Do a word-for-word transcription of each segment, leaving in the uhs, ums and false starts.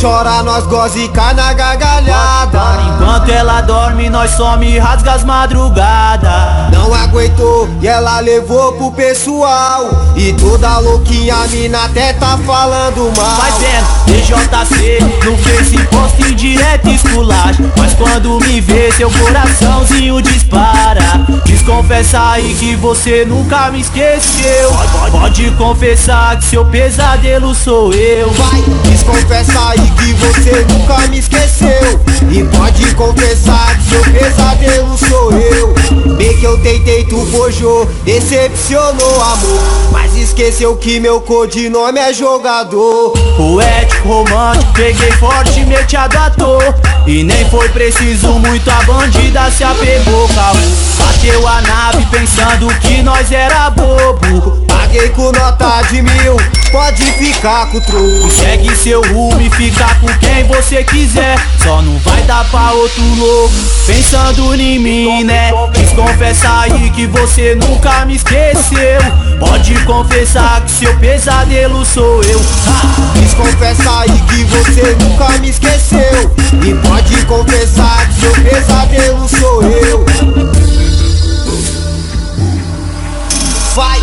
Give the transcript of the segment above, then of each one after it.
chora, nós goza e cai na gargalhada. Enquanto ela dorme, nós some, rasga as madrugadas. Não aguentou e ela levou pro pessoal. E toda louquinha, a mina até tá falando mal. Vai vendo, D J C no Face, posta em direto esculacho. Mas quando me vê, seu coraçãozinho dispara. Desconfessa aí que você nunca me esqueceu. Pode confessar que seu pesadelo sou eu. Vai, desconfessa aí que você nunca me esqueceu. E pode confessar que seu pesadelo sou eu. Bem que eu tentei, tu forjou, decepcionou amor, mas esqueceu que meu codinome é jogador. Poético, romântico, peguei fortemente a da toa. E nem foi preciso muito, a bandida se apegou. Carro bateu a nave pensando que nós era bobo. Paguei com nota de mil, pode ficar com o troco. Segue seu rumo e fica com quem você quiser. Só não vai dar pra outro louco pensando em mim, né? Desconfessa aí que você nunca me esqueceu. Pode confessar que seu pesadelo sou eu. Desconfessa aí que você nunca me esqueceu. E pode confessar que seu pesadelo sou eu. Vai!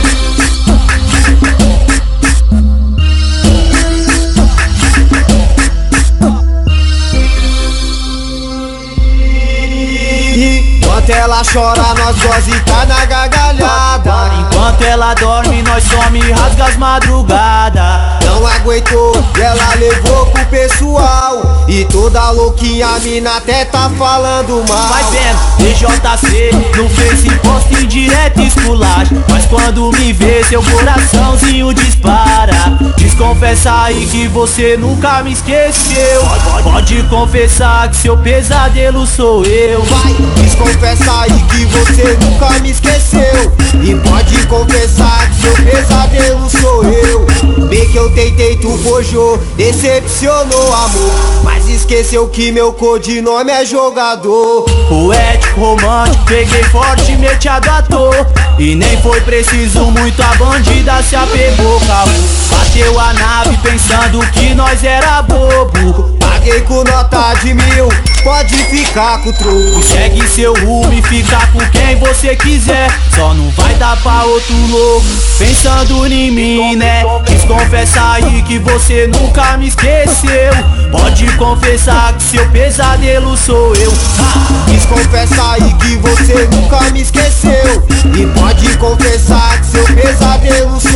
Enquanto ela chora, nós goza e tá na gargalhada. Enquanto ela dorme, nós some, rasga as madrugadas. Não aguentou e ela levou pro pessoal. E toda louquinha, a mina até tá falando mal. Vai vendo, D J C no Face, posta em direto esculacho. Mas quando me vê, seu coraçãozinho dispara. Desconfessa aí que você nunca me esqueceu. Pode confessar que seu pesadelo sou eu. Vai, desconfessa aí que você nunca me esqueceu. E pode confessar que seu pesadelo sou eu. Bem que eu tentei, tu forjou, decepcionou amor, mas esqueceu que meu codinome é jogador. Poético, romântico, peguei fortemente a da toa. E nem foi preciso muito, a bandida se apegou. Carro bateu a nave pensando que nós era bobo. Paguei com nota de mil, pode ficar com o troco. Segue seu rumo e fica com quem você quiser. Só não vai dar pra outro louco pensando em mim, né? Desconfessa aí que você nunca me esqueceu. Pode confessar que seu pesadelo sou eu. Desconfessa aí que você nunca me esqueceu. E pode confessar que seu pesadelo